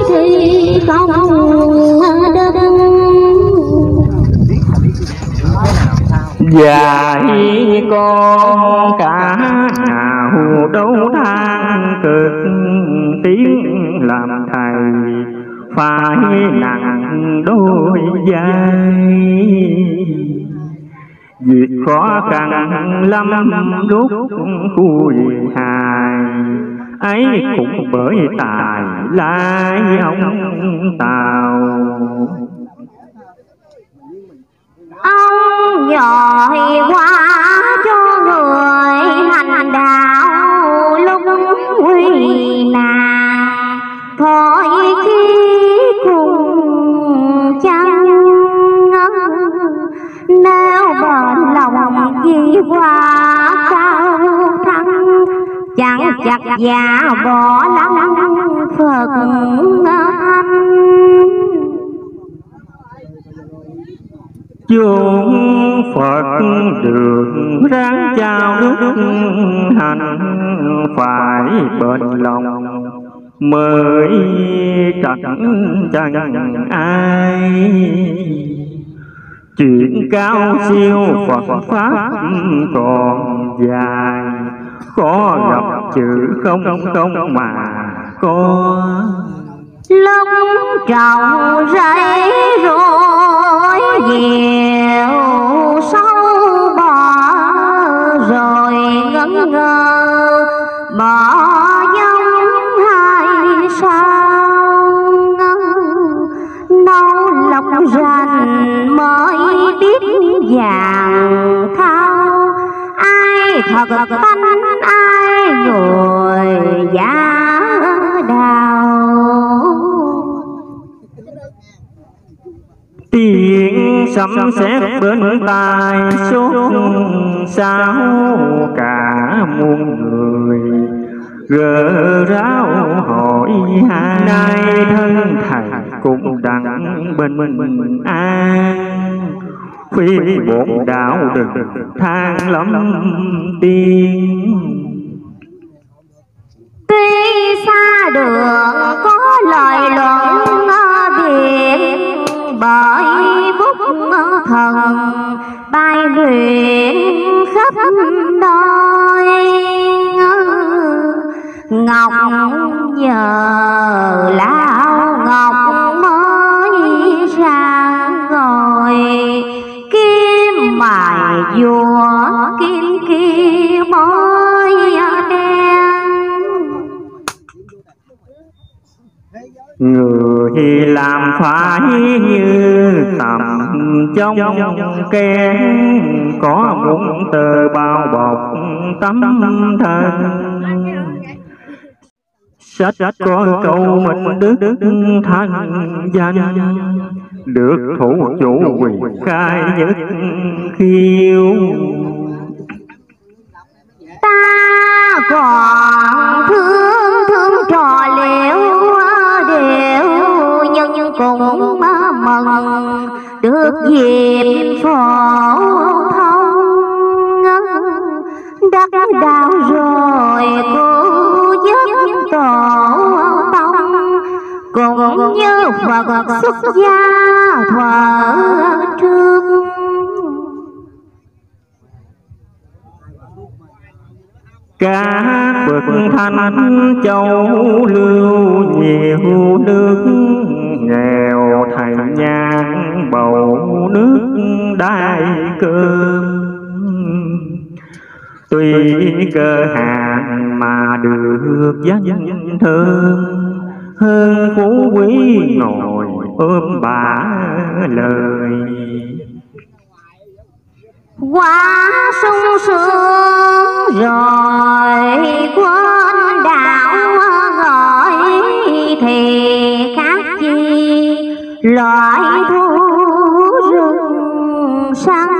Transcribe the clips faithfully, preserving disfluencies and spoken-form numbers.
thì không được. Dạy con cả nào đấu than cực tiếng làm thầy phải nặng đôi vai. Việc khó khăn lắm lúc khui hài ấy cũng bởi tài lái ông Tàu. Ông dọi qua cho người hành đạo lúc nguy nạn, thôi khi cùng chăng nếu bền lòng di qua cao thắng, chẳng chặt giả bỏ lắm Phật anh. Chúng Phật được ráng trao đức hạnh, phải bền lòng mới chẳng chẳng ai. Chuyện cao siêu Phật Pháp còn dài, khó gặp chữ không không mà có. Lúc trồng rẫy rồi nhiều sâu bọ, rồi ngẩn ngơ bỏ giống hai sao. Nấu lọc rành mới biết vàng thao, ai thật tánh ai người giả đào. Tiếng sấm sét bên tai sốt sao cả muôn người, gỡ ráo hỏi hai nay thân thầy cũng đặng bên mình an. Phi bổn đạo đừng than lắm tiên, tuy xa đường có lời luận biệt, bởi bút thần bài luyện khắp nơi. Ngọc giờ lão ngọc mới ra rồi, kim mài vua kim kia mới đen. Người làm phải như tầm trong kén, có muốn tờ bao bọc tấm thân. Sách có câu mình đức đức thanh danh, được thủ chủ quyền khai nhất khiêu. Ta còn thương thương trò liễu đều, nhưng cũng mừng được dịp phổ thông. Đắc đạo rồi cứu giúp tổ tông, cũng như Phật xuất gia thuở trước. Các bậc thanh châu lưu nhiều nước, nghèo thầy nhang bầu nước đai cơm. Tuy cơ hạn mà được danh thơm, hơn phú quý ngồi ôm bả lời. Quá sung sướng rồi quên đạo gọi, thì khác chi loại thú rừng săn.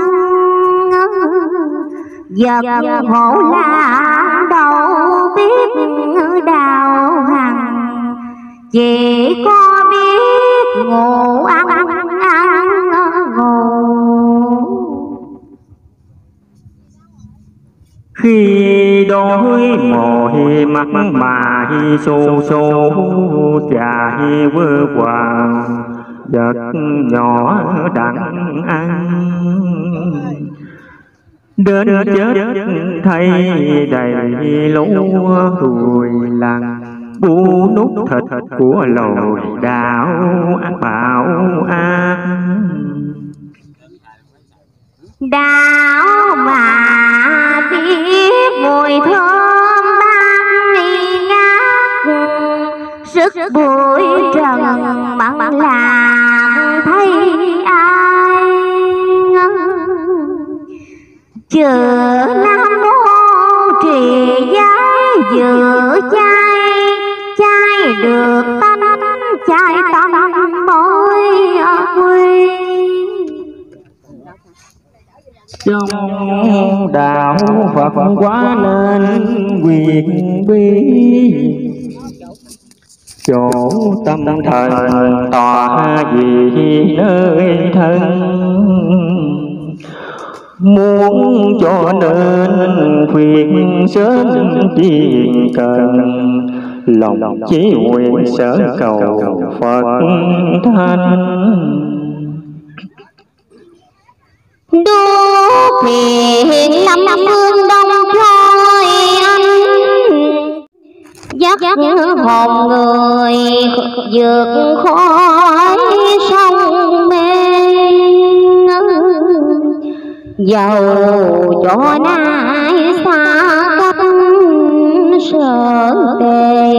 Vật hổ la đâu biết đào hằng, chỉ có biết ngủ ăn ăn ngủ. Khi đôi môi mắt mà xô xô dài vơ hoàng vật nhỏ đặng ăn đến chết thay đầy lúa ruồi lằn bu nút thịt của lồi đạo bảo an đạo mà biết mùi thơm ban nghi ngát sức bụi trần mặn làm thấy ai chờ nam mô trì giới giữa chai chai được tánh chai tâm mối quy trong đạo Phật quá nên quyền bí chỗ tâm thần tọa vì nơi thân muốn cho nên khuyên sớm chỉ cần lòng chí nguyện sở cầu Phật thanh đô thiện năm phương đông khôi anh dắt hồn người vượt khỏi sông mênh dầu cho nay xa cách sở tề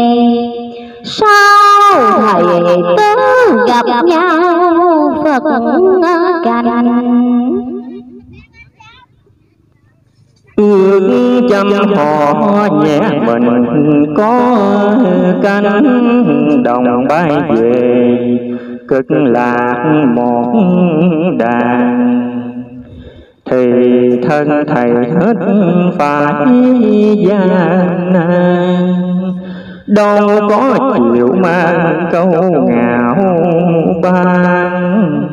sao thầy tớ gặp nhau Phật cành ước chăm họ nhẹ mình có cánh đồng bay về cực lạc một đàn thì thân thầy hết phải gian nan đâu có chịu mang câu ngạo ban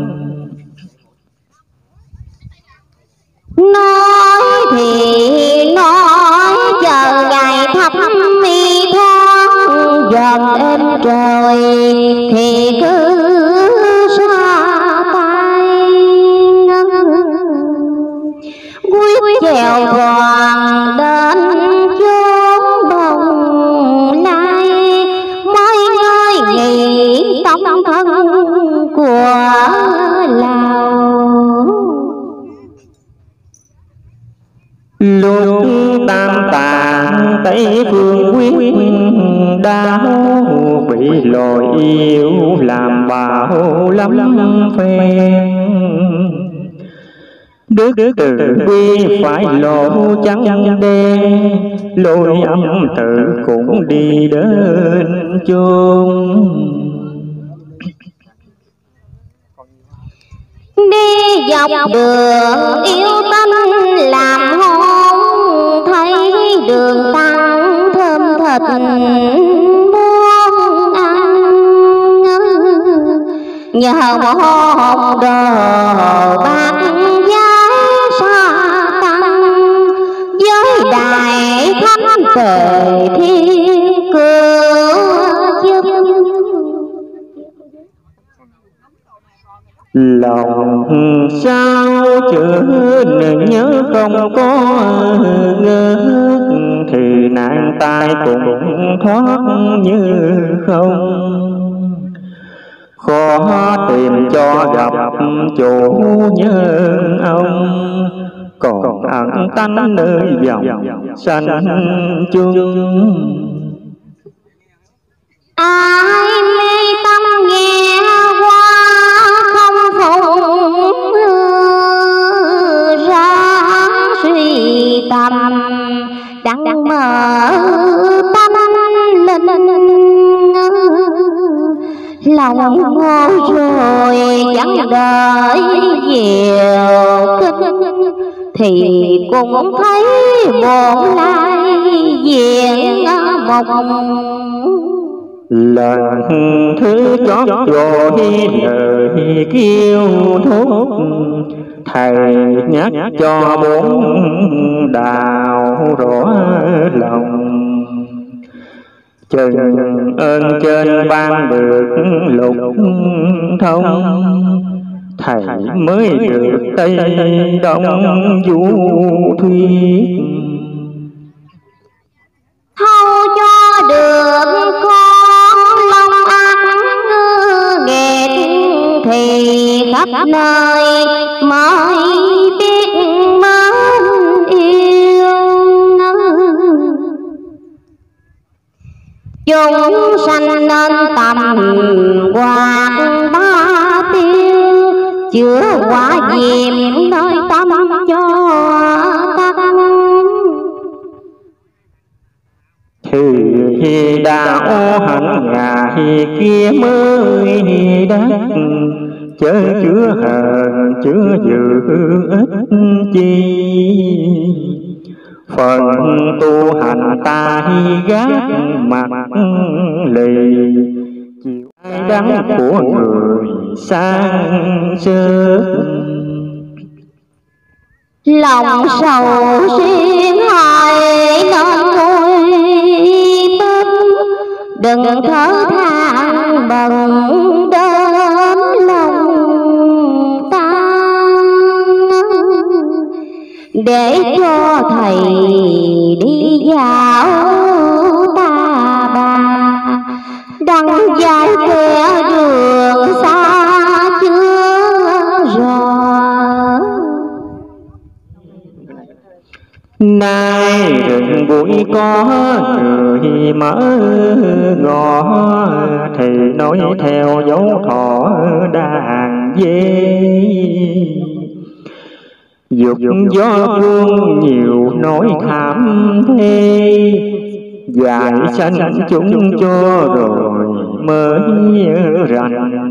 nói thì nói chờ ngày thắp mi thoáng dần êm trời thì cứ xa tay quyết chèo hoàng đến chốn bồng lai mới ngơi nghỉ tóc thân của Lào lúc tam tạng tây phương quyết đau bị lồi yêu làm bạo lắm phen đức từ bi phải lộ trắng đen lôi âm tự cũng đi đến chốn đi dọc đường yêu tâm làm hôn thấy đường tăng thơm thịt muốn ăn nhờ một đồ bạc giá sa tăng với đại thánh tề thiên cương lòng sao chữ nhớ không có ngớt thì nạn tai cũng thoát như không khó tìm cho gặp chủ nhân ông còn ẩn tánh nơi vòng sanh chung ai mê tâm nghe qua không phụng ra suy tâm đặng mở tâm linh lòng ngô rồi chẳng đợi nhiều kinh thì cũng thấy một lai diện một lần thứ chót rồi lời kêu thốt thầy nhắc cho bốn đạo rõ lòng. Chừng ơn trên ban được lục thông, thầy mới được Tây Đông du thuyết. Thâu cho được con long ăn nghề thì khắp nơi mới biết mến yêu. Chúng sanh nên tầm quạt ba tiêu, chữa quả diệm nơi tâm cho tăng. Thì đạo hạnh ngày kia mới đắc, chớ chứa hờn chứa dự ít chi. Phần tu hành ta gác mặt lì, chịu ai đắng của người sang sớm. Lòng sầu riêng hại nên ngồi bếp, đừng thở than bần đến lòng ta. Để cho thầy đi dạo ta bà, đăng giải kẻ đường xa chưa rồi. Nay rừng bụi có người mở ngõ, thì nói theo dấu thọ đàn dê. Dục gió vương nhiều nỗi thảm thế, dạy sanh chúng cho rồi mới rành.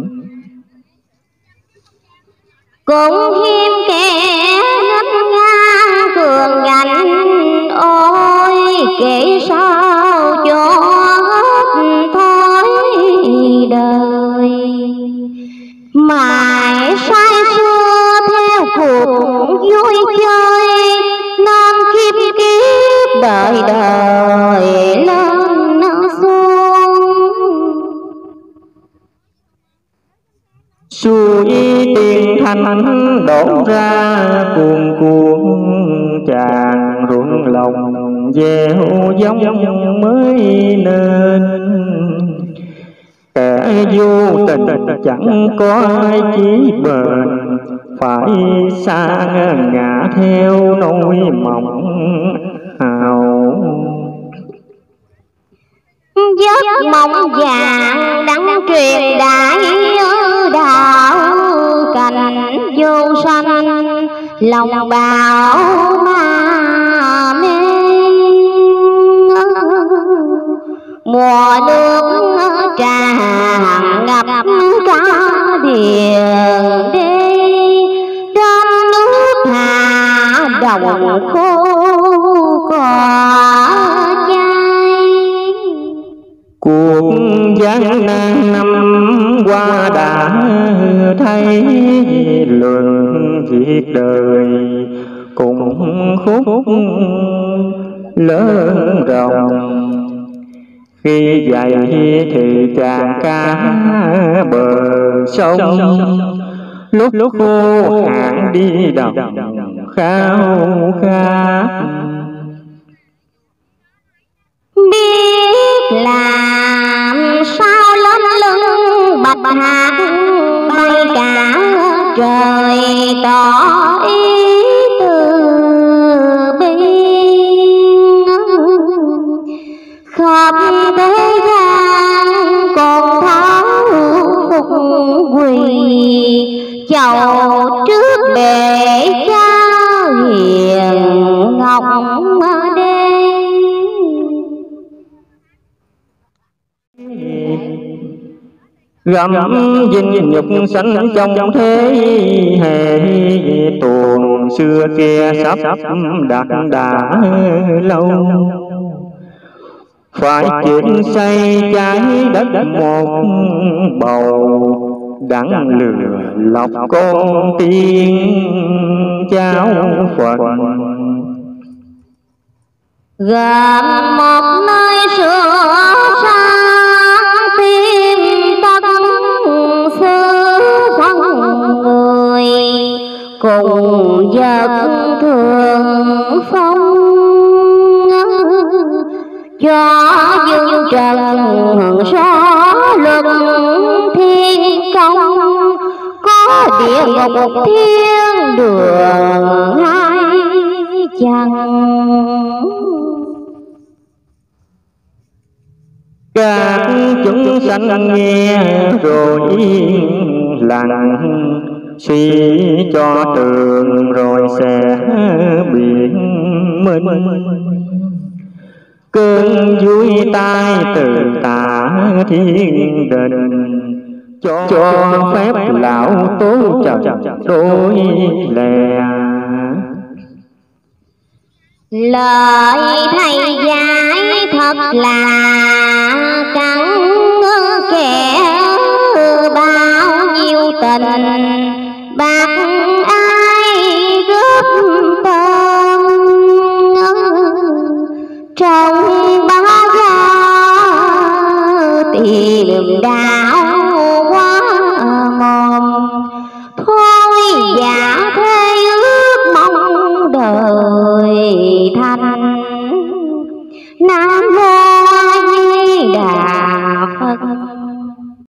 Cũng hiếm kẻ ngất ngang cường ngạnh, ôi kể sao cho hết thói đời. Mãi say xưa theo cuộc vui chơi, nên kiếp kiếp đời đời lên xuống. Xuôi tiền thanh đổ ra cuồn cuộn, chàng ruộng lòng gieo giống mới nên. Kẻ vô tình chẳng có ai chí bền, phải xa ngã theo nỗi mộng hào. Giấc mộng vàng đang truyền đại đạo, cảnh vô sanh lòng bào ma mê. Mùa nước tràn ngập cả điền đê, trên nước hạ đồng khô cỏ chai. Cuộc gian nan năm qua đã thấy, luận việc đời cùng khúc lớn rộng. Khi dậy thì chàng cá bờ sông, lúc lúc khô hạn đi đồng khao khát. Biết làm sao lên lưng bạch hạc, bay cả trời tỏ ý từ bi. Khắp thế gian còn tháo phục quỳ, chầu trước bệ cha hiền ngọc đê. Gặm dinh nhục sanh trong thế hệ, tuồng xưa kia sắp đặt đã lâu. Phải chuyển xây trái đất một bầu, đặng lừa lọc con tiên cháu Phật. Gặp một nơi sửa sang tim tất xứ thân người, cùng vật thường phong cho dương trần số luật thiên công, có địa ngục thiên đường hai chẳng. Các chúng sanh nghe rồi yên lặng, suy cho tường rồi sẽ biển minh. Cơn vui tai từ tả thiên đình, cho, cho phép lão tố trần đôi lè. Lời thầy dạy thật là cắn kẻ bao nhiêu tình, bạc ai góp tên trong ba gia tìm đạo quá mòn. Thôi giả thế ước mong đời thành, nào